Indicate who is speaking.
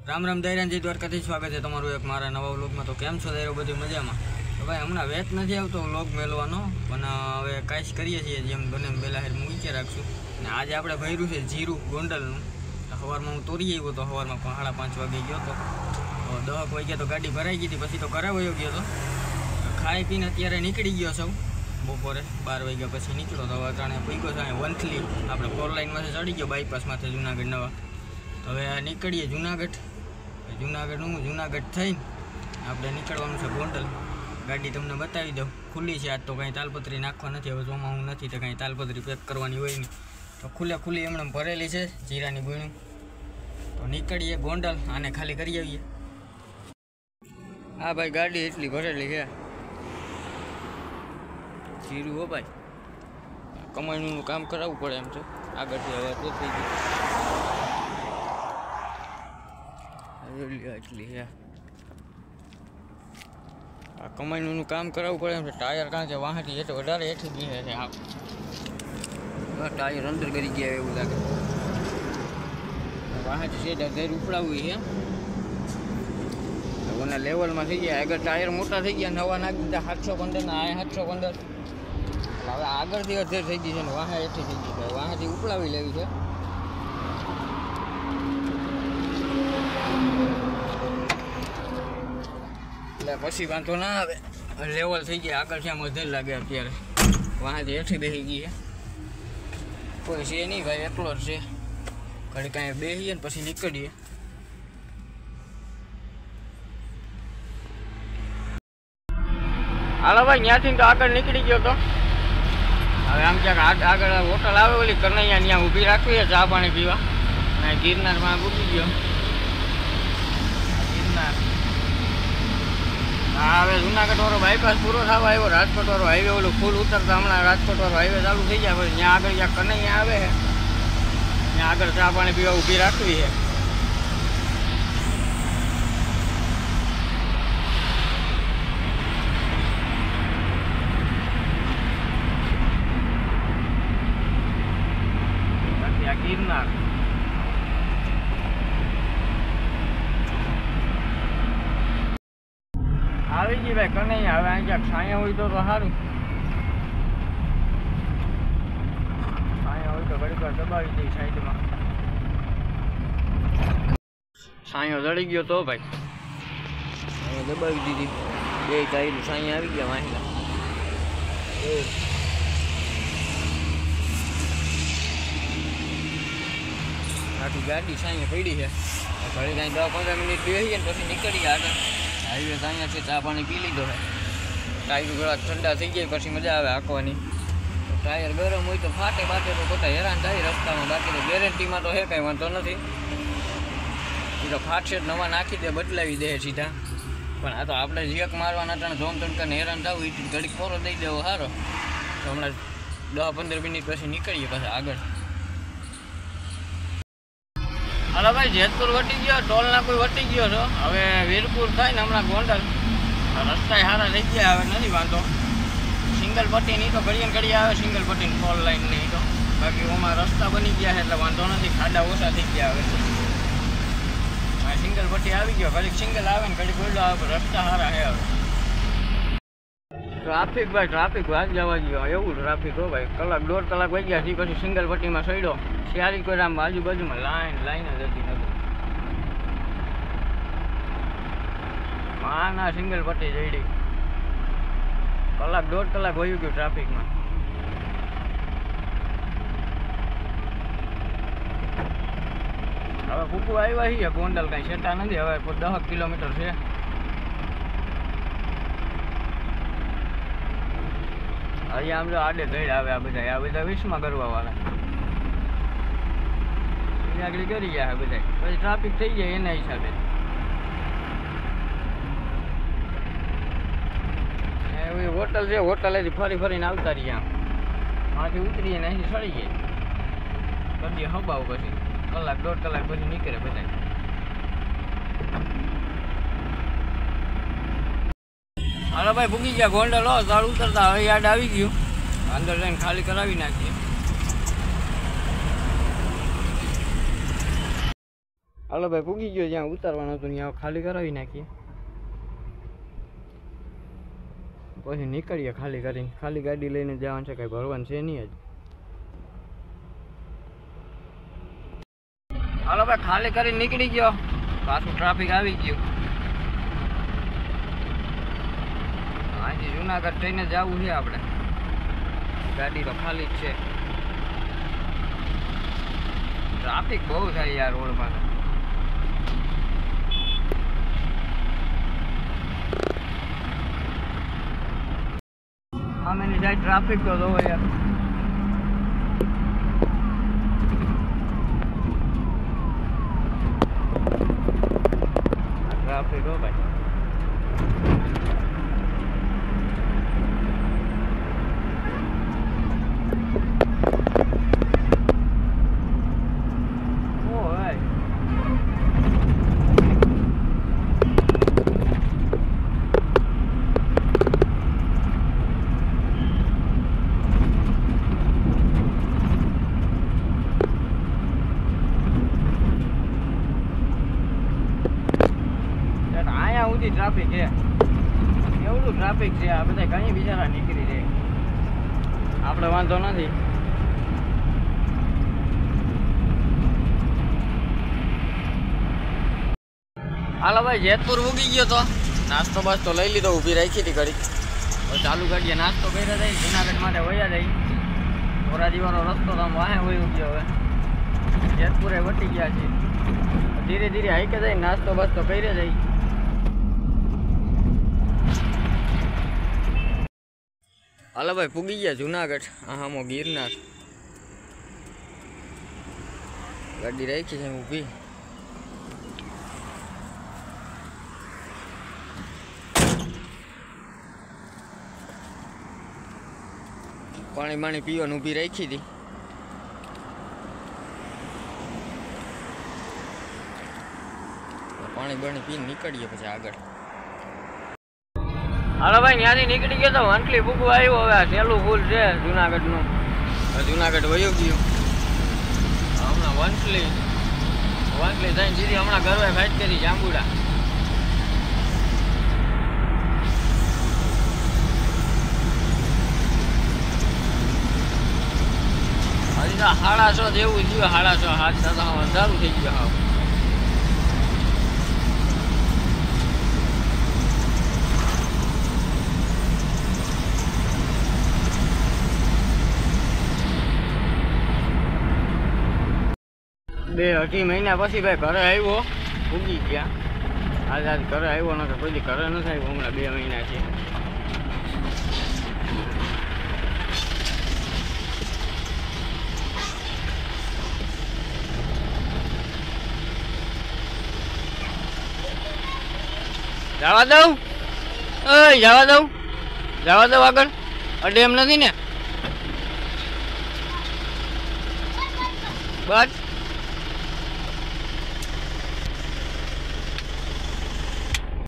Speaker 1: राम राम दायरा जय द्वारकाधी स्वागत है तमारू एक मारा नवा व्लॉग में। तो केम छो दायरो बधी मजामां? तो भाई हमणा वेत नहीं आवतो व्लॉग मेलवानो पण हवे कांई ज करीए छीए जेम बने बेला हेर मूकी राखशुं। ने आज आपणे भर्યું છે જીરું ગોંડલનું। સવારમાં હું તોરી આવ્યો તો સવારમાં 5:30 વાગે ગયો તો 10 વાગ્યા તો ગાડી ભરાઈ ગઈ હતી। પછી તો ઘરે વયો ગયો તો ખાઈ પીને અત્યારે નીકળી ગયો છું। બપોરે 12 વાગ્યા પછી નીકળ્યો તો અટાણે પૈકો છે વંથલી આપણે 4 લાઇનમાંથી ચડી ગયો બાયપાસમાંથી જુનાગઢ નવા। તો હવે નીકળીએ જુનાગઢ। જુનાગઢ થઈને આપણે નીકળવાનું છે ગોંડલ। ગાડી તમને બતાવી દઉં ખુલ્લી છે। આજ તો કાંઈ તાલપત્રી નાખવા નથી, હવે ચોમાસું નથી તો કાંઈ તાલપત્રી પેક કરવાની હોય નહીં, તો ખુલ્લી એમણે ભરેલી છે જીરાની ગુણું। તો નીકળીએ ગોંડલ, આને ખાલી કરી આવીએ। હા ભાઈ ગાડી એટલી ભરેલી છે જીરું હો ભાઈ, કમાણીનું કામ કરાવવું પડે એમ છે। આગળથી હવે પોતરી ગઈ એટલી છે, આ કમાણીનું કામ કરાવવું પડે એમ છે। ટાયર કારણ કે વાહથી એટલે વધારે હેઠી ગઈ છે, ટાયર અંદર કરી ગયા એવું લાગે। વાહથી છે ઘર ઉપડાવવું છે, ઓના લેવલમાં થઈ ગયા। આગળ ટાયર મોટા થઈ ગયા, નવા નાખી દીધા 715 ના આ 715। હવે આગળથી અધેર થઈ ગઈ છે ને વાહે હેઠી થઈ ગઈ છે, વાહેથી ઉપડાવી લેવી છે। એટલે પછી વાંધો ના આવે, લેવલ થઈ ગયા। આગળ છે મધેર લાગે અત્યારે, વાહેથી હેઠી બેસી ગઈ છે। કોઈ છે નહીં ભાઈ, એકલો જ છે। ઘડી કાંઈ બેસીએ ને પછી નીકળીએ। હાલો ભાઈ ત્યાંથી તો આગળ નીકળી ગયો તો હવે આમ ક્યાંક આગળ હોટલ આવે ઓલી કનૈયા, ત્યાં ઊભી રાખવી છે ચા પાણી પીવા। અને ગિરનારમાં પૂછી ગયો ગિરનાર। હા હવે જુનાગઢ વાળો બાયપાસ પૂરો થવા આવ્યો, રાજકોટ વાળો હાઈવે ઓલું ફૂલ ઉતરતા હમણાં રાજકોટ વાળો હાઈવે ચાલુ થઈ જાય। પછી ત્યાં આગળ જ્યાં કનૈયા આવે છે ત્યાં આગળ ચા પાણી પીવા ઊભી રાખવી છે। ગિરનાર આવી ગઈ ભાઈ કનૈયા। હવે અહીં ક્યાંક છાયા હોય તો સારું, છાયા હોય તો ઘડીક વાર દબાવી દઈ સાઈડમાં। છાયો જડી ગયો તો ભાઈ અહીંયા દબાવી દીધી, બે ટાયર છાયા આવી ગયા વાંચલા। આખી ગાડી સાંજે પડી છે, ઘડી કાંઈ 10-15 મિનિટ બેસીએ ને પછી નીકળીએ આગળ। હાઈવે સાંજે છે, ચા પાણી પી લીધો છે, ટાયર થોડા ઠંડા થઈ જાય પછી મજા આવે હાંકવાની। ટાયર ગરમ હોય તો ફાટે બાટે તો પોતા હેરાન થાય રસ્તામાં, બાકી તો ગેરંટીમાં તો હે કાંઈ વાંધો નથી। એ તો ફાટશે જ નવા નાખી દે, બદલાવી દે સીધા। પણ આ તો આપણે જીક મારવાના ટાણે જોમ તણકાને હેરાન થવું, એ ઘડીક પોરો દઈ દેવો સારો। તો હમણાં 10-15 મિનિટ પછી નીકળીએ પાછા આગળ। હાલો ભાઈ જેતપુર વટી ગયો, ટોલ નાકું વટી ગયો છો। હવે વીરપુર થાય ને હમણાં ગોંડલ, રસ્તા સારા થઈ ગયા, હવે નથી વાંધો। સિંગલ પટ્ટી નહીં તો ઘડીએ આવે સિંગલ પટ્ટીની 4 લાઈન નહીં તો, બાકી ઓમાં રસ્તા બની ગયા છે એટલે વાંધો નથી, ખાડા ઓછા થઈ ગયા હવે। સિંગલ પટ્ટી આવી ગયો, ઘડીક સિંગલ આવે ને ઘડીક ગોલ્ડો આવે, રસ્તા સારા છે હવે। ટ્રાફિક ભાઈ ટ્રાફિક વાત જવા ગયો, એવું ટ્રાફિક હો ભાઈ। 1-1.5 કલાક વાગ્યા છે પછી સિંગલ પટ્ટીમાં સડ્યો, સારી કોઈ આમ આજુબાજુમાં લાઈન જ હતી નથી। ના સિંગલ પટ્ટી જડી, 1-1.5 કલાક વયું ગયું ટ્રાફિકમાં। હવે કુકુ આવ્યા છીએ ગોંડલ, કાંઈ છેટા નથી, હવે 10 કિલોમીટર છે। અહીંયા આમ જો આડે ગઈ આવે આ બધા 20માં કરવા વાળા આગળ કરી ગયા બધા, પછી ટ્રાફિક થઈ જાય એના હિસાબે। એવી હોટલ છે, હોટલેથી ફરીને આવતા રહ્યા, આથી ઉતરીએ ને અહીંથી સડી જાય, કરીએ હબાવ પછી 1-1.5 કલાક પછી નીકળે બધા। હાલો ભાઈ ભૂગી ગયા ગોંડલ, તાળ ઉતરતા હવે યાદ આવી ગયું, અંદર જઈને ખાલી કરાવી નાખીએ। હાલો ભાઈ પૂગી ગયો જ્યાં ઉતારવાનું હતું ત્યાં ખાલી કરાવી નાખીએ, પછી નીકળીએ ખાલી કરીને. ખાલી ગાડી લઈને જવાનું છે, કઈ ભરવાનું છે નહીં જ. હાલો ભાઈ ખાલી કરીને નીકળી ગયો, પાછું ટ્રાફિક આવી ગયું. અહીંથી જુનાગઢ થઈને જવું છે આપણે, ગાડી તો ખાલી જ છે. ટ્રાફિક બહુ થાય યાર રોડમાં. આમ એની જાય ટ્રાફિક તો જોવો યાર. ટ્રાફિક હો ભાઈ. ટ્રાફિક છે, એવડું ટ્રાફિક છે. આ બધા કઈ બિચારા નીકળી જાય, આપણે વાંધો નથી. હાલો ભાઈ જેતપુર ઉગી ગયો તો નાસ્તો બાસ્તો લઈ લીધો, ઊભી રાખી હતી ઘડી. ચાલુ કરીએ નાસ્તો કર્યા જાય, જુનાગઢ માટે વયા જાય. ધોરાજી વાળો રસ્તો તો આમ વાહે વયો ગયો. હવે જેતપુરે વટી ગયા છે, ધીરે ધીરે હાઈકે જાય, નાસ્તો બાસ્તો કર્યા જાય. હાલો ભાઈ પૂગી ગયા જુનાગઢ. આહામો ગિરનાર. ગાડી રાખી છે ઊભી. પાણી બાણી પીવાનું ઊભી રાખી હતી. પાણી બાણી પીને નીકળીએ પછી આગળ. હાલો ભાઈ ત્યાંથી નીકળી ગયો તો વંટલી ભૂકવા આવ્યો. હવે સહેલું ફૂલ છે જુનાગઢનું. જુનાગઢ વયું ગયું. હમણાં વંટલી થઈને સીધી હમણાં ગરવે ફાઈટ કરી જાંબુડા. હજી તો 6:30 જેવું થયું. 6:30 7 અંધારું થઈ ગયું. હા બે 2.5 મહિના પછી ભાઈ ઘરે આવ્યો, ઉગી ગયા. આજ ઘરે આવ્યો નતો, કોઈ ઘરે નથી આવ્યો હમણાં 2 મહિના છે. જવા દઉં, જવા દઉં આગળ. અડે એમ નથી ને બસ.